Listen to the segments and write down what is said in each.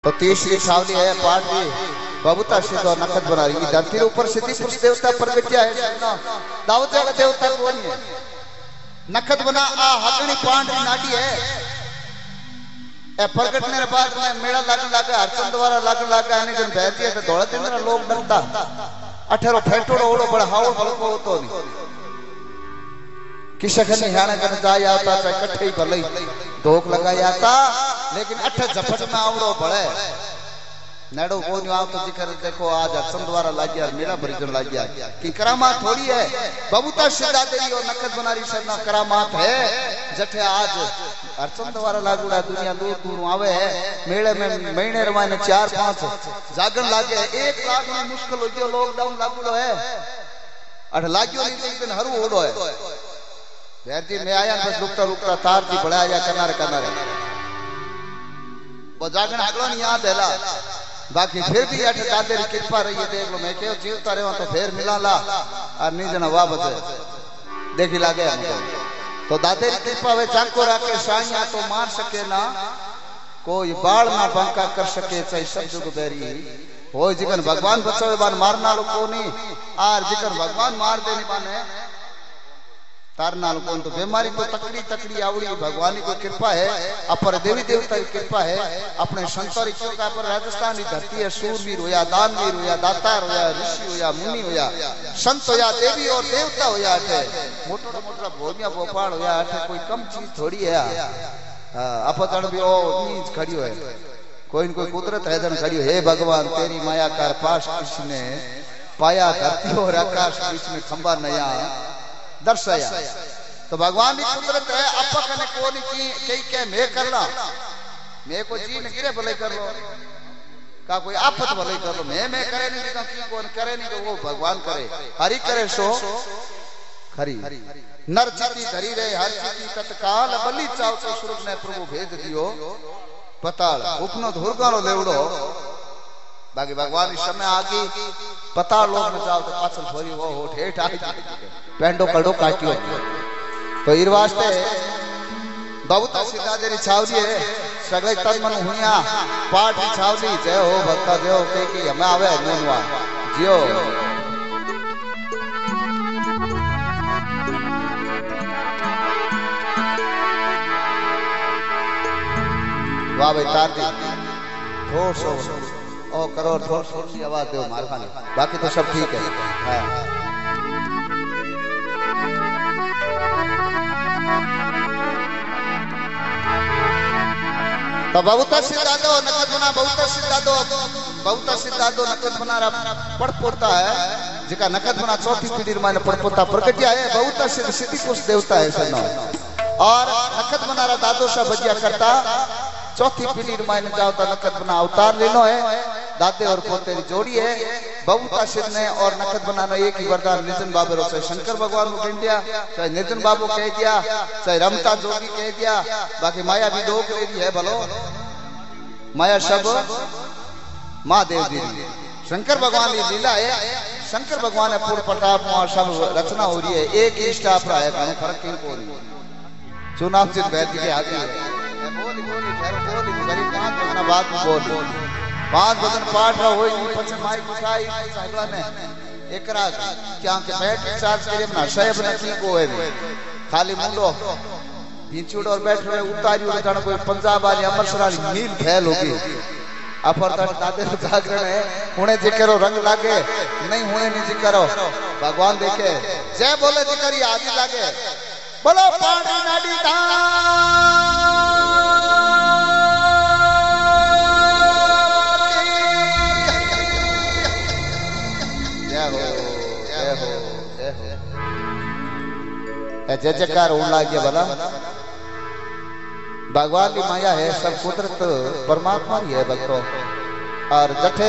तो तीसरी छावनी है पाटवी बबूता सिद्ध और नखत बना रही धरती ऊपर सिद्धि पुरुष देवता प्रगट किया है दाऊद का देवता कौन है नखत बना आ हगणी पांडवी नाडी है ए प्रगटने के बाद में मेला लगन लगा हरचंद वाला लगन लगा है जन बैठी है तो दौड़ दिन लोग डरता अठेरो फेटोड़ो ओड़ो बड़ा हावड़ बलको होतो नहीं किसे खनी हाने कन जाय आता चाहे इकट्ठे ही भले धोख लगाया था लेकिन अठ झपट में आवड़ो बड़े नेड़ो को न्यू आव तो जिक्र देखो आज हरचंद द्वारा लाग गया मेरा परिजन लाग गया कि करामात थोड़ी है बबूता सिद्धा तेरी और नखत बनारी सबना करामात है जठे आज हरचंद द्वारा लागुड़ा दुनिया दूर दूर आवे है मेले में महीने रवाने 4-5 जागन लागे 1 लाख में मुश्किल हो गयो लॉकडाउन लागुड़ो है अठ लाग्यो नहीं तो एक दिन हरू ओड़ो है बैर जी मैं आया बस रुकता रुकता तार जी बढ़ाया जा किनारे किनारे वो जागन आगलो नहीं याद हैला बाकी फिर भी अठ दादे की कृपा रही है देख लो मैं क्यों जीवता रहो तो फिर मिला ला और नहीं जना वापस देखी लागे तो दादे की कृपा वे चांको राके साइया तो मार सके ना कोई बाल ना बांका कर सके चाहे सब जुग बेरी हो जिकन भगवान बचावे बान मारना लो को नहीं आर जिकन भगवान मार देने बाने तारना लोगों तो बीमारी तो तकड़ी तकड़ी आवड़ी भगवान की कृपा है अपर देवी देवता की कृपा है अपने संतों की कृपा पर राजस्थान की धरती है सूरवीर होया दानवीर होया दातार होया ऋषि होया मुनि होया संत होया देवी और देवता होया अठे मोटा मोटा भोमिया भोपाल होया अठे कोई कम चीज थोड़ी है अपतन भी ओ नीच खड़ी है कोई न कोई कुदरत है जन खड़ी हे भगवान तेरी माया कर पास किसने पाया धरती और आकाश बीच में खंबा नया दर्शाया तो भगवान की कुदरत है अपा कने कोनी की कई के मैं करना मैं को जी न गिरे भले कर लो का कोई आफत भले कर लो मैं करे नहीं का की कौन करे नहीं तो वो भगवान करे हरि करे सो खरी नर चिति धरी रहे हर चिति तत्काल बलि चाव तो सुरग ने प्रभु भेज दियो पताल उपनो धुरगानो लेवड़ो बाकी भगवान इस समय आगे पता लोग में जाओ तो पाचल भरी वो हो ठेठ आई पेंडो कड़ो काटियो तो इर वास्ते बहुत सीधा देरी छावली है सगले तन मन हुनिया पाठ की छावली जय हो भक्ता जय हो के हमें आवे नोनवा जियो वाह भाई तारती थोड़ सो ओ करो थोड़ी सी आवाज दो मारखाने बाकी तो सब ठीक है हाँ। तो बहुता सिद्धा दो नकद बना बहुता सिद्धा दो नकद बना पड़ पोता है जिका नकद बना चौथी पीढ़ी माने पड़ पोता प्रगटिया है बहुता सिद्धि पुरुष देवता है सनो और नकद बना रहा दादो सा बजिया करता चौथी पीढ़ी माने जाओ तो नकद बना अवतार लेनो है दादे और पोते की जोड़ी है बहुता सिद्ध ने और नकद बनाना एक ही वरदान निर्जन बाबू चाहे शंकर भगवान को कह दिया चाहे निर्जन बाबू कह दिया चाहे रमता जोगी कह दिया बाकी माया भी दो ले दी है भलो माया सब महादेव जी शंकर भगवान की लीला है शंकर भगवान है पूर्ण प्रताप सब रचना हो रही है एक ही स्टाफ रहा है फर्क क्यों को रही चुनाव से बैठ के आती है बात बोल 5 बजन पाठ हो पछे माइक उठाई अगला ने एकरा क्या के बैठ चार्ज करे ना साहब ने की को है खाली मुंडो पीछुड़ और बैठ रहे उतारियो जण कोई पंजाब वाली अमृतसर वाली नील फैल होगी अपर तक दादे जागरण है हुने जिकरो रंग लागे नहीं हुने नहीं जिकरो भगवान देखे जय बोले जिकरी आदि लागे बोलो पानी नाडी धा जय जयकार होने लगे भला भगवान की माया है सब कुदरत परमात्मा ही है भक्तों और जठे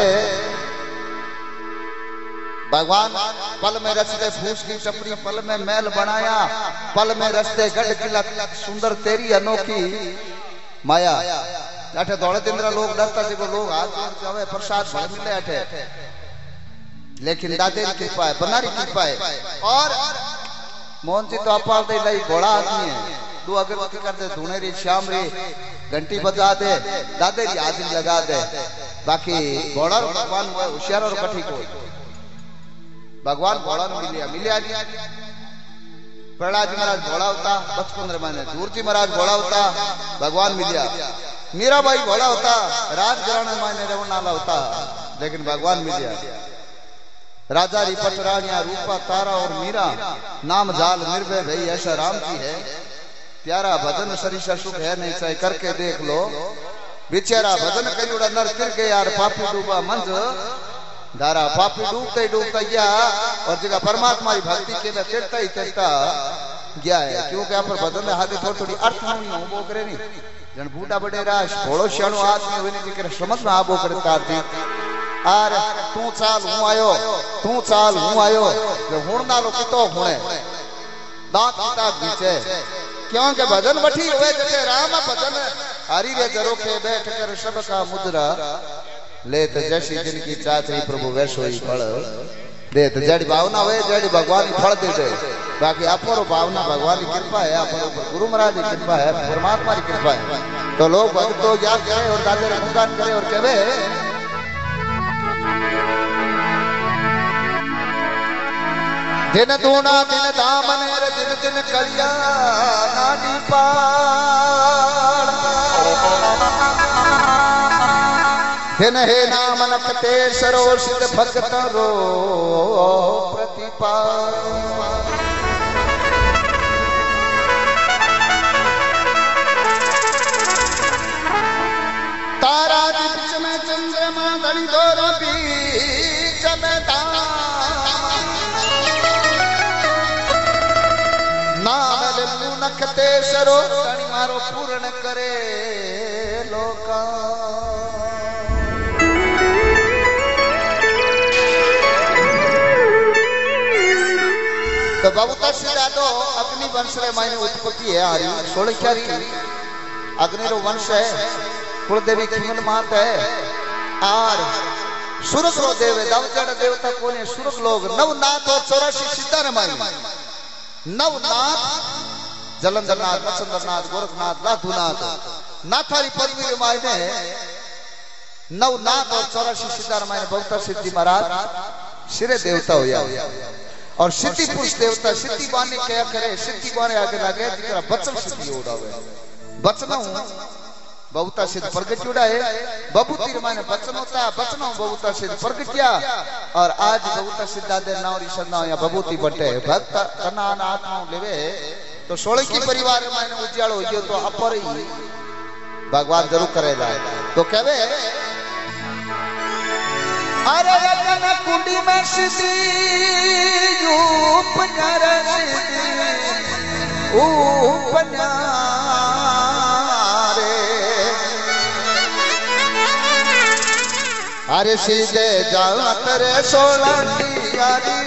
भगवान पल में रचते फूस की टपरी पल में मैल बनाया पल में रचते गढ़ किला सुंदर तेरी अनोखी माया अठे दौड़े दिन लोग डरता जो लोग हाथ जावे प्रसाद भर मिले अठे लेकिन दादे की कृपा है बनारी कृपा है और मोहन जी तो अपार दे लाई घोड़ा आदमी है दो अगरबत्ती करते धुने रे श्याम रे घंटी बजा दे दादेरी हाजिरी लगा दे बाकी घोड़ा भगवान होशियार और कठी को भगवान घोड़ा मिलिया मिलिया प्रहलाद जी महाराज घोड़ा होता 55 महीने दूर जी महाराज घोड़ा होता भगवान मिलिया मीरा भाई घोड़ा होता राजघराने मायने रवन नाला होता लेकिन भगवान मिलिया राजा रिपट रानिया रूपा तारा और मीरा नाम जाल निर्भय भई ऐसा राम की है प्यारा भजन सरिसा सुख है नहीं चाहे करके देख लो बेचारा भजन करियोड़ा नर फिर गए यार पापी डूबा मंज धारा पापी डूबते डूबता गया और जगह परमात्मा की भक्ति के में चढ़ता ही चढ़ता गया है क्योंकि यहाँ पर भजन में हाथे थोड़ी थोड़ी अर्थ नहीं हो वो करे नहीं जन बूढ़ा बड़े राश थोड़ो शाणो आदमी होने की करे समझ में आबो करे तारती आर तू चाल हूं आयो जो हुण नालो कितो हुणे दांत किताब बीचे क्योंकि भजन बठी हुए जते राम भजन हरि रे जरो के बैठ कर सब का मुद्रा ले तो जैसी जिनकी चाहते प्रभु वैसो ही फल दे तो जड़ी भावना हुए जड़ी भगवान की फल दे दे बाकी अपर भावना भगवान की कृपा है अपर गुरु महाराज की कृपा है परमात्मा की कृपा है तो लोग भक्तों याद करें और दादे गुणगान करें और कहे दिन दूना दिन दामन दिन दिन कलिया नानी पाल दिन हे नाम नखते सरोषित भक्त रो प्रतिपाल तारा बीच में चंद्रमा धनी दोनों बीच में नाम नखते सरो मारो पूर्ण करे लोका तो बहुता सीधा तो अग्नि वंश रे मायने उत्पत्ति है आरी सोलख्यारी अग्नि रो वंश है कुलदेवी खिमल मात है और सुरग रो देव दवजड़ देवता कोने सुरग लोग नवनाथ और 84 सिद्धा रे मायने नवनाथ जलंधरनाथ मचंद्रनाथ गोरखनाथ लाधुनाथ नाथारी पदवी रे मायने नवनाथ और 84 सिद्धा रे मायने बहुता सिद्धि महाराज सिरे देवता होया और सिद्धि पुरुष देवता सिद्धि बाने क्या करे सिद्धि बाने आगे लगे जिकरा बचन सिद्धि उड़ावे बचना बहुता सिद्ध प्रगट उड़ा है बबूती माने बचन होता है बचना बहुता सिद्ध प्रगटिया और आज बहुता सिद्धा दे नावरी सन्ना या बबूती बटे भक्त कनान आत्मा लेवे तो सोलकी परिवार माने उज्यालो हो तो अपर ही भगवान जरूर करेला तो कहवे अरे रतन कुंडी में सिद्धि उपन्यारे अरे सीधे जाओ तेरे सोलंकी यारी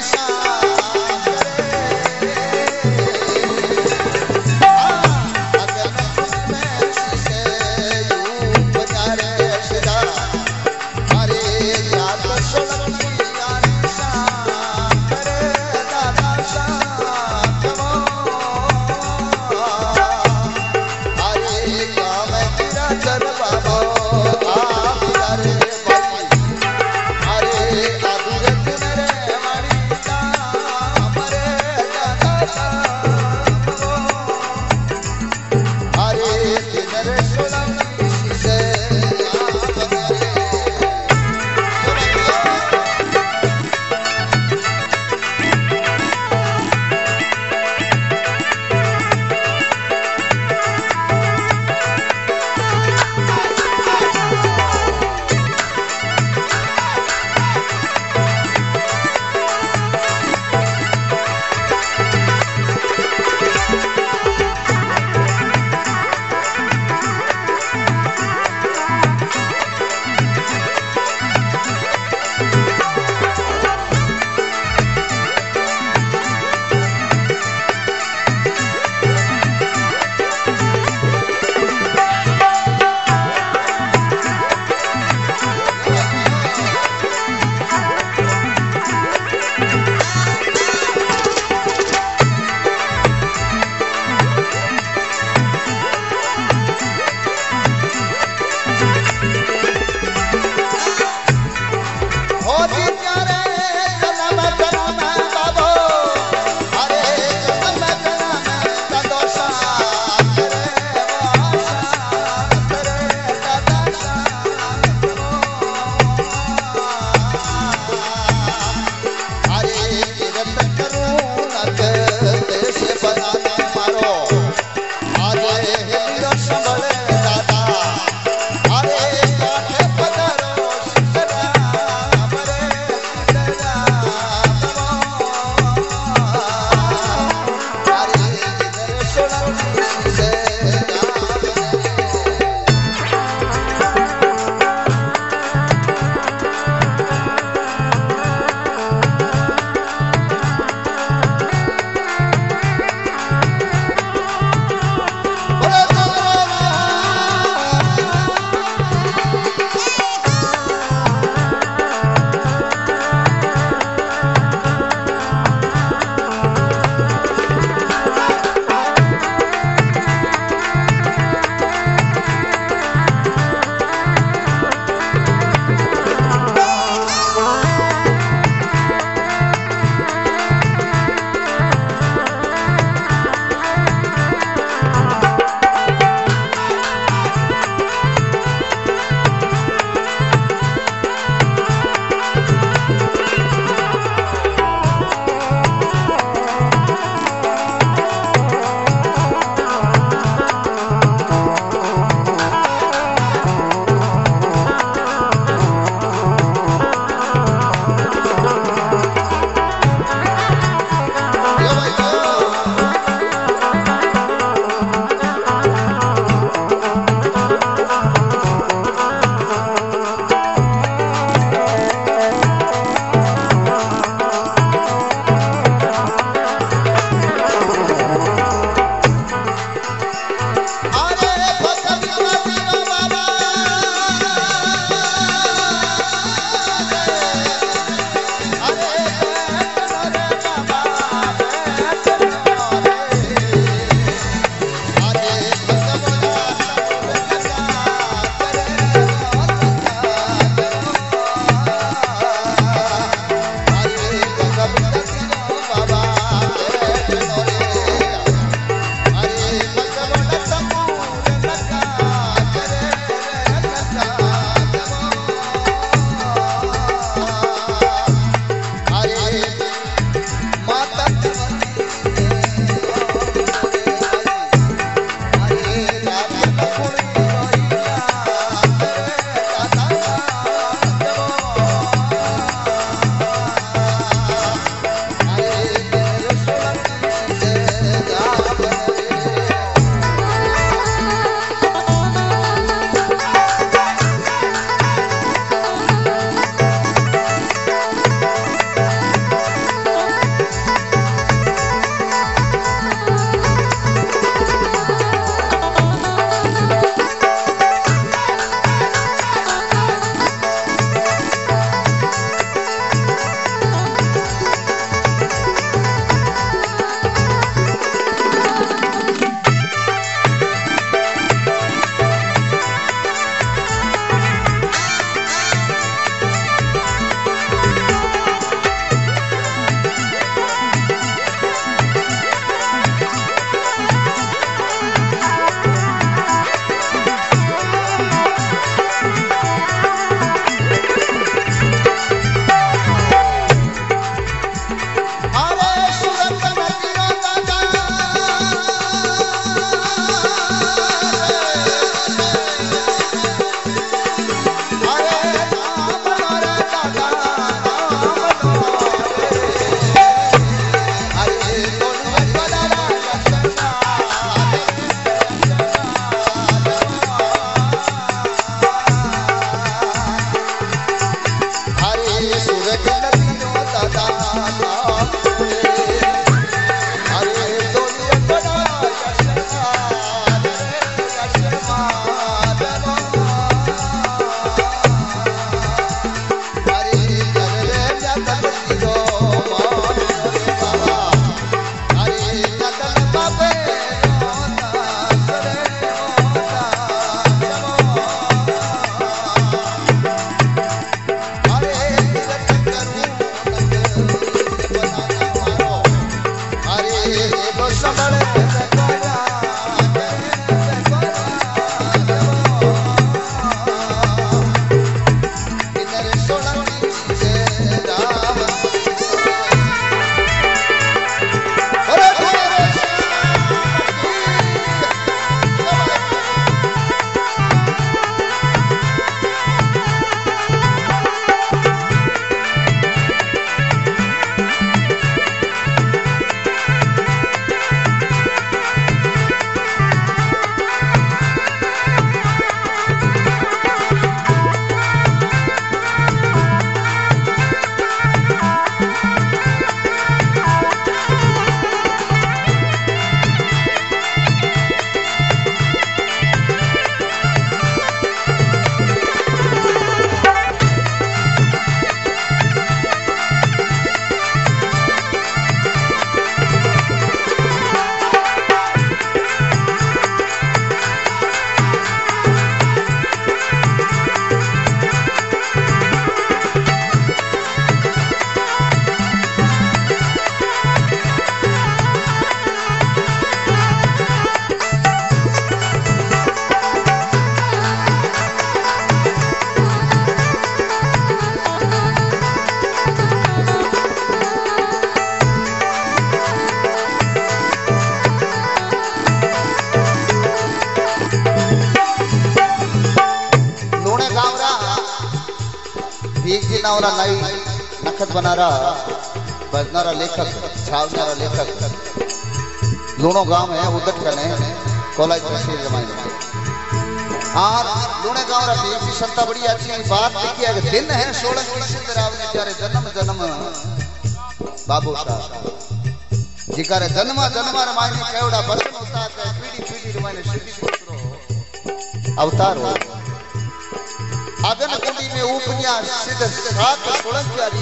भीख जी नावरा नाई नखत बनारा भजनारा लेखक छावनारा लेखक लूणो गांव है उदट कने कोलाई तहसील जमाई और लूणे गांव रा भीख की संता बड़ी अच्छी बात लिखी है कि दिन है 16 की सिद्धराव ने जारे जन्म जन्म बाबू साहब जिकारे जन्मा जन्मा रे मायने केवड़ा बचन होता है पीढ़ी पीढ़ी रे मायने सिद्धि पुत्र अवतार हो अगन कुंडी में उपन्या सिद्ध सात सोलंकियारी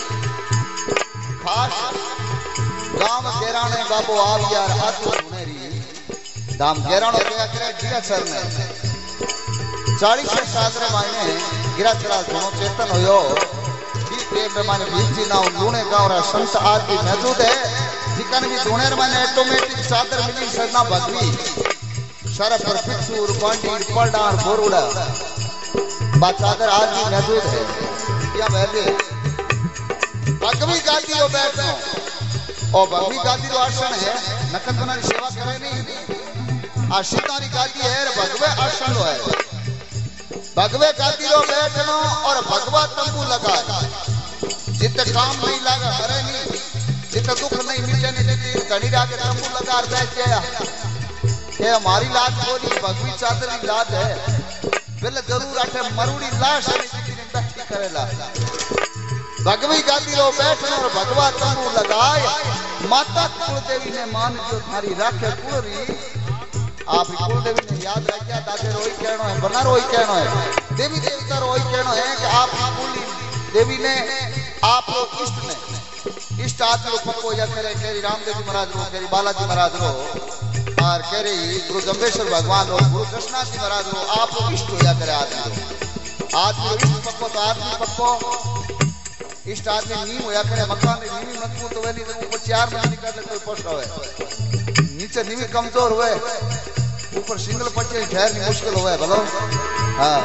खास गांव गेराणे बाबू आवियार आतु सुनेरी दाम गेराणो क्या करे गिरा सर में 40 साल रे मायने गिरा चला दोनों चेतन होयो ठीक प्रेम रे मायने भीख जी नाव लूणे गांव रा संत आदि मौजूद है जिकन भी धुनेर माने ऑटोमेटिक चादर मिली सरना भगवी शरफ पर पिछूर पांडी पलडार बोरुड़ा बा चादर आज भी मौजूद है या बैठे भगवी गादी रो बैठो और भगवी गादी रो आसन है नकद बनानी सेवा करे नहीं आशितारी गादी है भगवे आसन रो है भगवे गादी रो बैठनो और भगवा तंबू लगा जिते काम नहीं लगा करे नहीं जितना दुख नहीं मिटे नहीं जितनी घड़ी राके तंबू लगा बैठ गया ये हमारी लाज बोली भगवी चादर की लाज है पहले जरूर आठे मरूड़ी लाश है जितनी बैठी करेला भगवी गादी रो बैठना और भगवा तंबू लगाए माता कुलदेवी ने मान जो थारी राखे कुलरी आप कुल देवी ने याद रखिया दादे रोई कहनो है बना रोई कहनो है देवी देवता रोई कहनो है कि आप कुली देवी ने आप इष्ट ने इष्ट आदमी पक्को या करे केरी रामदेव जी महाराज रो केरी बालाजी महाराज रो और केरी गुरु जम्बेश्वर भगवान रो गुरु कृष्णा जी महाराज रो आप इष्ट होया करे आदमी रो इष्ट पक्को तो आदमी पक्को इष्ट आदमी नी होया करे मकान में नीवी मजबूत होवे नहीं तो ऊपर 4 महीने निकाल कोई पोस्ट होवे नीचे नीवी कमजोर हुए ऊपर सिंगल पट्टी ठहरनी मुश्किल हुए भलो हां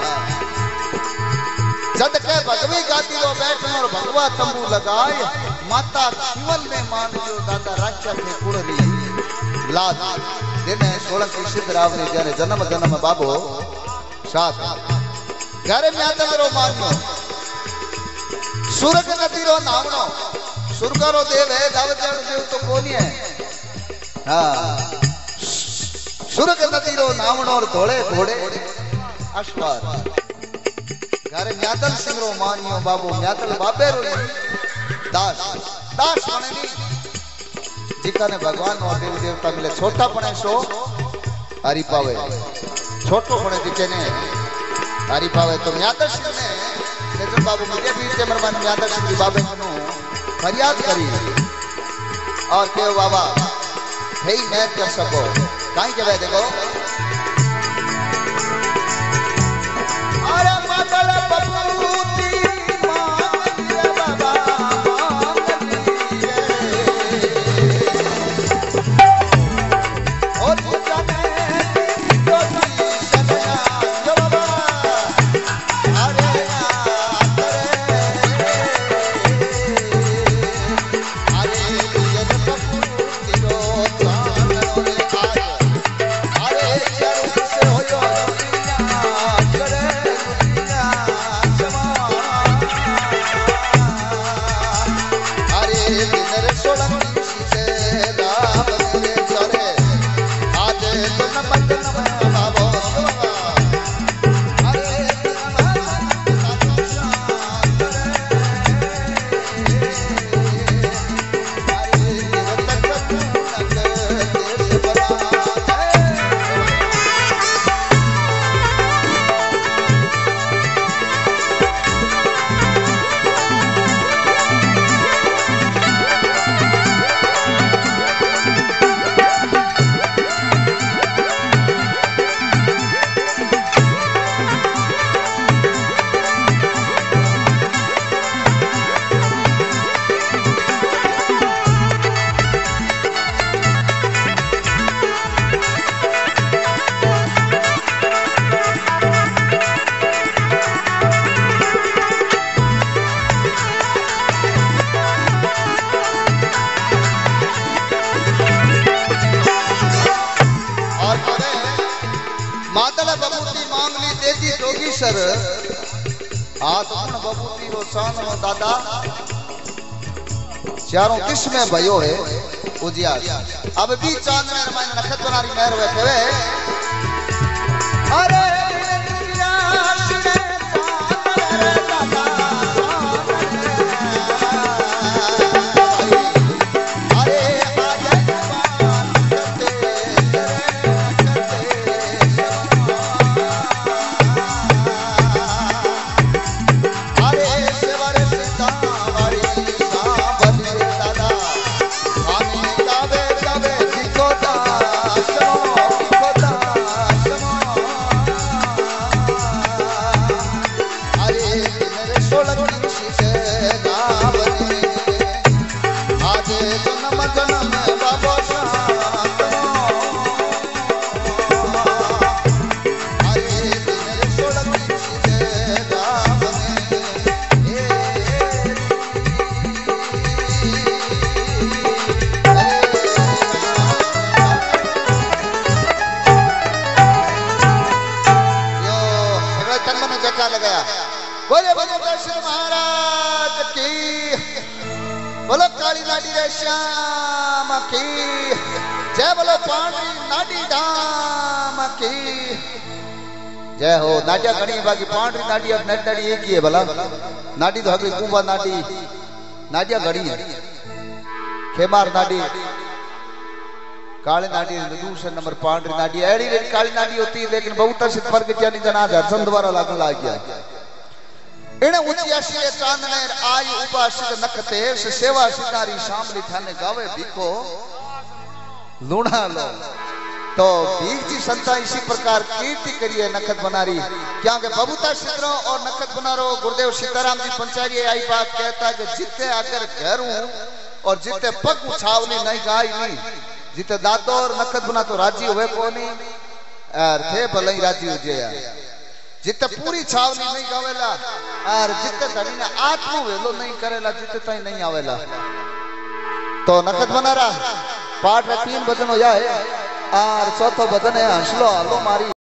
जद के भगवी गादी रो बैठन और भगवा तंबू लगाए माता शिवल ने मान जो दादा राक्षा के कुड़री लाद दिन 16 की सिद्धराव ने जाने जन्म जन्म बाबो साथ घरे में आदम रो मानो सुरग नदी रो नामनो सुरग रो देव है दावजन देव तो कोनी है हां सुरग नदी रो नामनो और धोले घोड़े अश्वार घरे म्यादल सिंह रो मानियो बाबू म्यादल बाबे रो दास दास बने नहीं जिकाने भगवान और देवी देवता मिले छोटा पने सो हरि पावे छोटो पने जिके ने हरि पावे तो म्यादल सिंह ने लेकिन बाबू मुझे भी तेमर मन म्यादल सिंह बाबे को फरियाद करी और के बाबा हे मैं कर सको काई के देखो अरे मातल बबूती हाथ गुण बबूती रो चांद रो दादा चारों किस में भयो है उजियार अब भी चांद में रमाई नखत बनारी मेहर वे केवे अरे लगाया बोले बोले दर्शन महाराज की बोलो काली नाडी रे श्याम की जय बोलो पांडवी नाडी धाम की जय हो नाडिया घणी बाकी पांडवी नाडी अब नेट नाडी एक ही है भला नाडी तो अगली कुंभा नाडी नाडिया घणी है खेमार नाडी काली नाडी दूसरे नंबर पांडवी नाडी एड़ी रे काली नाडी होती है लेकिन बहुत से फर्क क्या नहीं जना जा संदवारा लागन लाग गया इने उचियासी के चांदने आई उपासित नखते से सेवा सितारी शामली थाने गावे भीखो लूणा लो तो भीख जी संता इसी प्रकार कीर्ति करिए नखत बनारी क्योंकि बबूता सिद्धरों और नखत बनारो गुरुदेव सीताराम जी पंचारी आई बात कहता कि जितने अगर घर हूं और जितने पग उछावनी नहीं गाई नहीं जिते दादो और नखत बना तो राजी हुए कोनी और थे भले ही राजी हो जाए जिते पूरी छावनी नहीं गावेला और जिते धनी ने आत्मा वेलो नहीं करेला जिते तई नहीं आवेला तो नखत बना रहा पाठ में 3 भजन हो जाए और चौथो भजन है हंसलो हालो मारी।